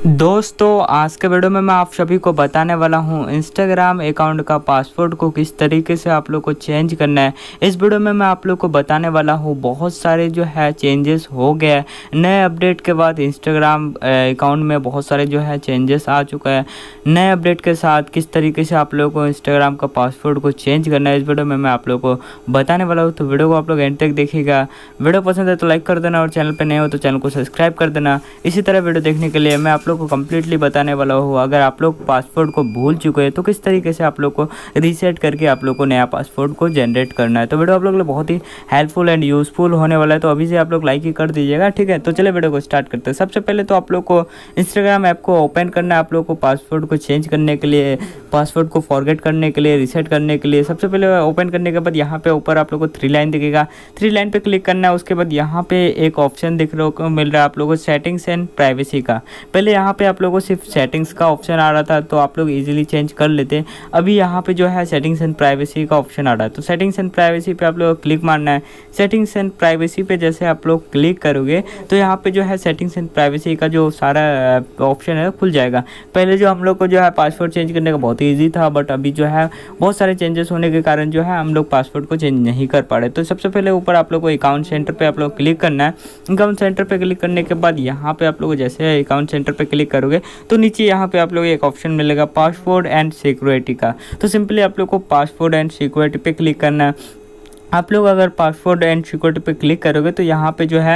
दोस्तों आज के वीडियो में मैं आप सभी को बताने वाला हूं इंस्टाग्राम अकाउंट का पासवर्ड को किस तरीके से आप लोग को चेंज करना है। इस वीडियो में मैं आप लोग को बताने वाला हूं बहुत सारे जो है चेंजेस हो गया है। नए अपडेट के बाद इंस्टाग्राम अकाउंट में बहुत सारे जो है चेंजेस आ चुका है। नए अपडेट के साथ किस तरीके से आप लोग को इंस्टाग्राम का पासवर्ड को चेंज करना है इस वीडियो में मैं आप लोग को बताने वाला हूँ। तो वीडियो को आप लोग एंड तक देखिएगा। वीडियो पसंद है तो लाइक कर देना और चैनल पर नए हो तो चैनल को सब्सक्राइब कर देना। इसी तरह वीडियो देखने के लिए मैं आप लोग को कंप्लीटली बताने वाला हूँ। अगर आप लोग पासवर्ड को भूल चुके हैं तो किस तरीके से आप लोग को रीसेट करके आप लोग को नया पासवर्ड को जनरेट करना है। तो वीडियो आप लोग के लिए बहुत ही हेल्पफुल एंड यूजफुल होने वाला है। तो अभी से आप लोग लाइक ही कर दीजिएगा, ठीक है। तो चलिए वीडियो को स्टार्ट करते हैं। सबसे पहले तो आप लोग को इंस्टाग्राम ऐप को ओपन करना है। आप लोग को पासवर्ड को चेंज करने के लिए, पासवर्ड को फॉरगेट करने के लिए, रीसेट करने के लिए सबसे पहले ओपन करने के बाद यहाँ पे ऊपर आप लोग को 3 लाइन दिखेगा। 3 लाइन पे क्लिक करना है। उसके बाद यहाँ पे एक ऑप्शन दिख रहा को मिल रहा है आप लोगों को सेटिंग्स एंड प्राइवेसी का। पहले यहाँ पे आप लोगों को सिर्फ सेटिंग्स का ऑप्शन आ रहा था तो आप लोग इजीली चेंज कर लेते। अभी यहाँ पे जो है सेटिंग्स एंड प्राइवेसी का ऑप्शन आ रहा है। तो सेटिंग्स एंड प्राइवेसी पे आप लोग को क्लिक मारना है। सेटिंग्स एंड प्राइवेसी पे जैसे आप लोग क्लिक करोगे तो यहाँ पे जो है सेटिंग्स एंड प्राइवेसी का जो सारा ऑप्शन है खुल जाएगा। पहले जो हम लोग को जो है पासवर्ड चेंज करने का बहुत ही ईजी था, बट अभी जो है बहुत सारे चेंजेस होने के कारण जो है हम लोग पासवर्ड को चेंज नहीं कर पा रहे। तो सबसे पहले ऊपर आप लोग को अकाउंट सेंटर पे आप लोग क्लिक करना है। अकाउंट सेंटर पे क्लिक करने के बाद यहाँ पे आप लोग जैसे अकाउंट सेंटर पे क्लिक करोगे तो नीचे यहाँ पे आप लोग एक ऑप्शन मिलेगा पासवर्ड एंड सिक्योरिटी का। तो सिंपली आप लोग को पासवर्ड एंड सिक्योरिटी पे क्लिक करना है। आप लोग अगर पासवर्ड एंड सिक्योरिटी पे क्लिक करोगे तो यहाँ पे जो है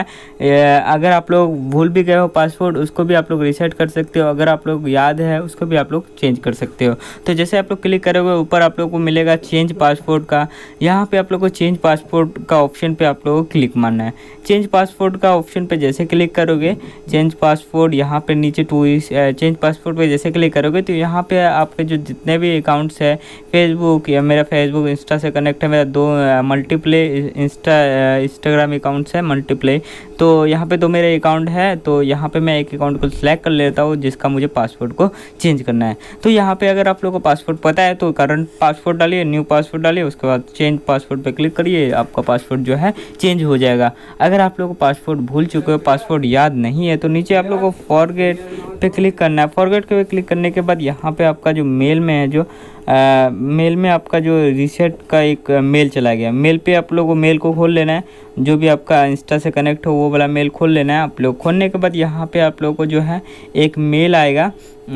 अगर आप लोग भूल भी गए हो पासवर्ड उसको भी आप लोग रीसेट कर सकते हो। अगर आप लोग याद है उसको भी आप लोग चेंज कर सकते हो। तो जैसे आप लोग क्लिक करोगे ऊपर आप लोग को मिलेगा चेंज पासवर्ड का। यहाँ पे आप लोग को चेंज पासवर्ड का ऑप्शन पे आप लोगों को क्लिक मारना है। चेंज पासवर्ड का ऑप्शन पे जैसे क्लिक करोगे चेंज पासवर्ड यहाँ पे नीचे चेंज पासवर्ड पे जैसे क्लिक करोगे तो यहाँ पे आपके जो जितने भी अकाउंट्स है फेसबुक या मेरा फेसबुक इंस्टा से कनेक्ट है, मेरा 2 मल्टीप्ले इंस्टाग्राम अकाउंट्स है मल्टीप्ले। तो यहाँ पे 2 मेरे अकाउंट है। तो यहाँ पे मैं एक अकाउंट को सिलेक्ट कर लेता हूँ जिसका मुझे पासवर्ड को चेंज करना है। तो यहाँ पे अगर आप लोगों को पासवर्ड पता है तो करंट पासवर्ड डालिए, न्यू पासवर्ड डालिए, उसके बाद चेंज पासवर्ड पे क्लिक करिए, आपका पासवर्ड जो है चेंज हो जाएगा। अगर आप लोग को पासवर्ड भूल चुके हो, पासवर्ड याद नहीं है तो नीचे आप लोग को फॉरगेट पे क्लिक करना है। फॉरगेट पे क्लिक करने के बाद यहाँ पे आपका जो मेल में है जो मेल में आपका जो रीसेट का एक मेल चला गया। मेल पे आप लोगों को मेल को खोल लेना है। जो भी आपका इंस्टा से कनेक्ट हो वो वाला मेल खोल लेना है। आप लोग खोलने के बाद यहाँ पे आप लोगों को जो है एक मेल आएगा।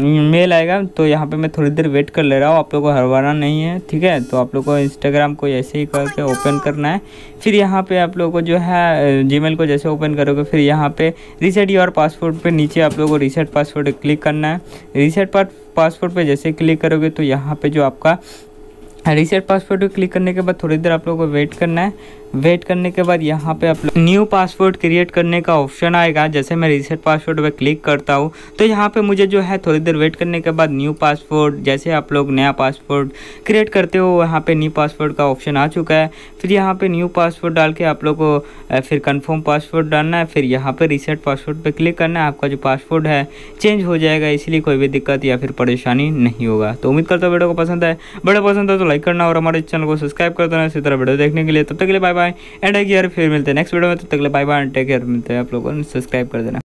तो यहाँ पे मैं थोड़ी देर वेट कर ले रहा हूँ। आप लोगों को हरवाना नहीं है, ठीक है। तो आप लोग को इंस्टाग्राम को ऐसे ही करके ओपन करना है। फिर यहाँ पे आप लोगों को जो है जीमेल को जैसे ओपन करोगे फिर यहाँ पे रीसेट योर पासवर्ड पे नीचे आप लोगों को रीसेट पासवर्ड क्लिक करना है। रीसेट पासवर्ड पे जैसे क्लिक करोगे तो यहाँ पे जो आपका रीसेट पासवर्ड पे क्लिक करने के बाद थोड़ी देर आप लोगों को वेट करना है। वेट करने के बाद यहाँ पे आप न्यू पासवर्ड क्रिएट करने का ऑप्शन आएगा। जैसे मैं रीसेट पासवर्ड पे क्लिक करता हूँ तो यहाँ पे मुझे जो है थोड़ी देर वेट करने के बाद न्यू पासवर्ड, जैसे आप लोग नया पासवर्ड क्रिएट करते हो यहाँ पे न्यू पासवर्ड का ऑप्शन आ चुका है। फिर यहाँ पे न्यू पासवर्ड डाल के आप लोग को फिर कन्फर्म पासवर्ड डालना है। फिर यहाँ पे रीसेट पासवर्ड पे क्लिक करना है। आपका जो पासवर्ड है चेंज हो जाएगा, इसलिए कोई भी दिक्कत या फिर परेशानी नहीं होगा। तो उम्मीद करता हूँ वीडियो को पसंद है। वीडियो पसंद है तो लाइक करना और हमारे चैनल को सब्सक्राइब कर देना इसी तरह वीडियो देखने के लिए। तब तक के लिए bye bye and take care. फिर मिलते हैं नेक्स्ट वीडियो में। तब तक के लिए bye bye and take care. मिलते हैं आप लोगों को सब्सक्राइब कर देना।